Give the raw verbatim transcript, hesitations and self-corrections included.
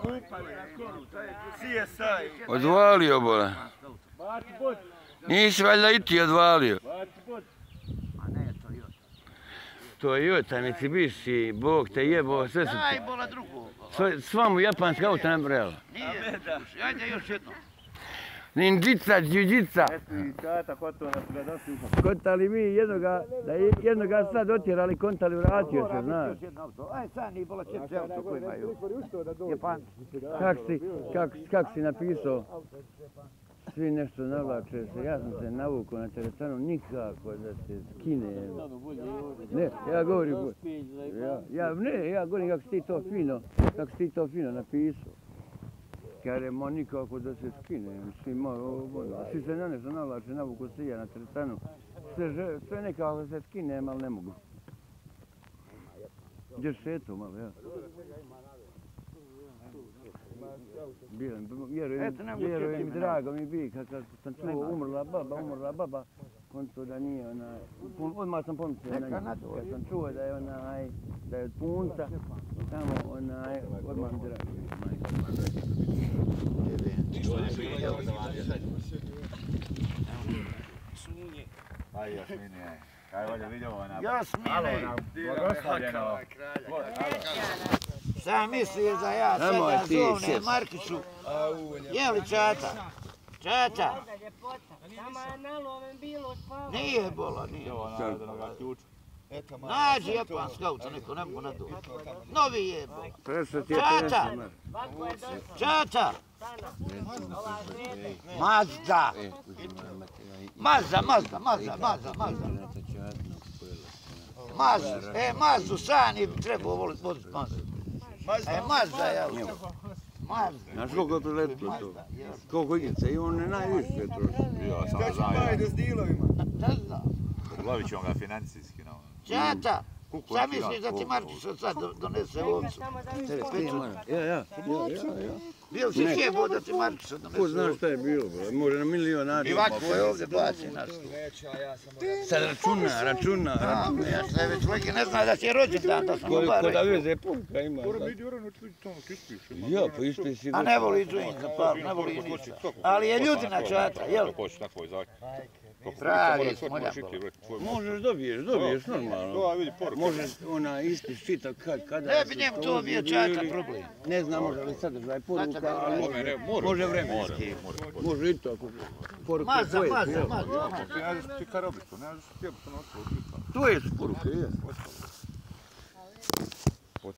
Odvalio, bole. Nisi valjda i ti odvalio. To je Jota, Mitsubishi, Bog te jebo, sve su... Daj bola drugu. Sva mu japanska auta nabrala. Nije, ajde još jedno. Ninjica, džiđica. Kontali mi jednoga, da je jednoga sad otjerali, kontali vratio se, znaš. Aj, sad nije bola četiri auto koji imaju. Japanci. Kak si, kak, kak si napisao? Svi nešto navlače se, ja sam se navukao na teretanu, nikako da se skine. Ne, ja govorim, ja, ja, ne, ja govorim kako si ti to fino, kako si ti to fino napisao. Karemo nikako da se skine, svi, svi se na nešto navlače, navukao se ja na teretanu. Sve, sve nekako da se skine, ali ne mogu. Gdje šeto malo, ja. Vjerujem, drago mi bi, kad sam čuo umrla baba, umrla baba, on to da nije onaj, odmah sam pomislio na nju, kad sam čuo da je onaj, da je od punca, tamo onaj, odmah mi drago mi. Aj, Jasmine, kaj volje vidimo ona... Jasmine! Blagoslovljeno! Šta misliš da ja sada zovnem Markiću? Je li Čata? Čata? Nije bola, nije. Nađi japanska auto, neko ne mogu nadoći. Novi je bola. Čata! Čata! Mazda! Mazda, Mazda, Mazda, Mazda, Mazda. Mazda, e, Mazdu Sani bi trebao voliti voziti Mazda. E, Mazda je auto. Mazda. Znaš koliko je preletilo to? Koliko igrica i on je najviše troši. Ja, samo znam ja. Ne znam. Glavit ćemo ga financijski. Čata, šta misliš da ti Markić od sad donese ovcu? Ja, ja, ja, ja. Bio si sjebo da ti Markić od donese ovcu? Ko zna šta je bilo, može na milion način. I ovako je ovdje baci nas. Sad računa, računa. Ja sve već lege ne zna da si je rođendan, da sam mu bar Ko da rekao. veze punka ima. Ja, pa ispiši. A ne voli džuin za par, ne voli ništa. Ali je ljudina Čata, jel? Pravi smoljan bola. Možeš dobiješ, dobiješ normalno. Možeš ona ispis čita kada... Ne bi njemu to bio Čata problem. Ne znam može li sadržaj poruka, ali može vremenski. Može i to. Mazda, Mazda, Mazda. Ti kaj robiš to? Ne znaš ti jebati na osnovu. To je poruka, je.